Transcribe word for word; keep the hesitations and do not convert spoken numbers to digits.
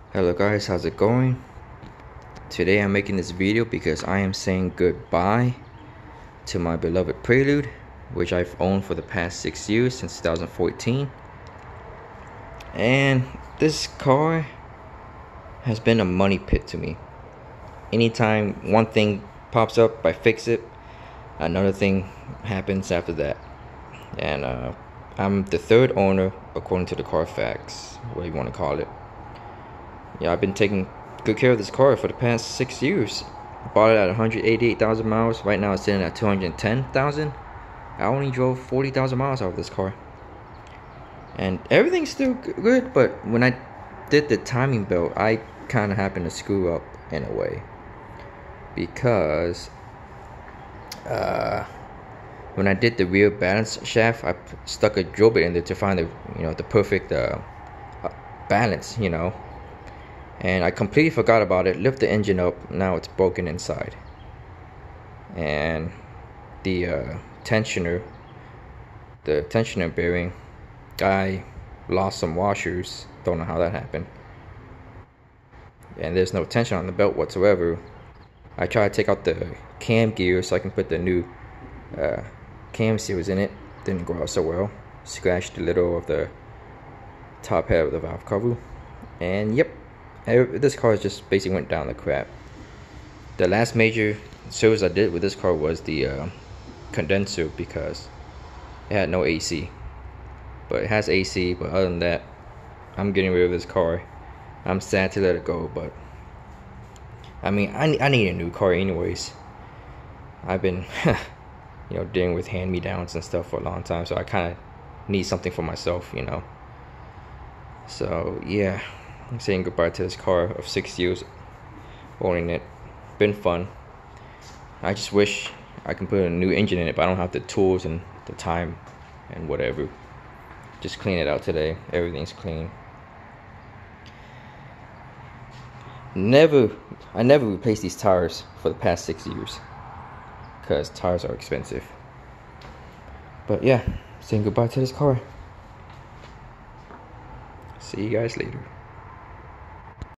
Hello guys, how's it going? Today I'm making this video because I am saying goodbye to my beloved Prelude, which I've owned for the past six years since two thousand fourteen. And this car has been a money pit to me. Anytime one thing pops up, I fix it, another thing happens after that. And uh, I'm the third owner according to the Carfax, what you want to call it. Yeah, I've been taking good care of this car for the past six years. I bought it at one hundred eighty-eight thousand miles. Right now it's sitting at two hundred ten thousand. I only drove forty thousand miles out of this car. And everything's still good, but when I did the timing belt, I kind of happened to screw up in a way. Because uh, when I did the rear balance shaft, I stuck a drill bit in there to find the, you know, the perfect uh, balance, you know. And I completely forgot about it. Lift the engine up. Now it's broken inside. And the uh, tensioner, the tensioner bearing, I lost some washers. Don't know how that happened. And there's no tension on the belt whatsoever. I tried to take out the cam gear so I can put the new uh, cam seals in it. Didn't go out so well. Scratched the little of the top head of the valve cover. And yep. This car just basically went down the crap. The last major service I did with this car was the uh, condenser, because it had no A C. But it has A C, but other than that, I'm getting rid of this car. I'm sad to let it go, but I mean, I, I need a new car anyways. I've been, you know, dealing with hand-me-downs and stuff for a long time, so I kind of need something for myself, you know. So, yeah. I'm saying goodbye to this car of six years owning it. Been fun. I just wish I can put a new engine in it, but I don't have the tools and the time and whatever. Just clean it out today. Everything's clean. Never, I never replaced these tires for the past six years because tires are expensive. But yeah, saying goodbye to this car. See you guys later.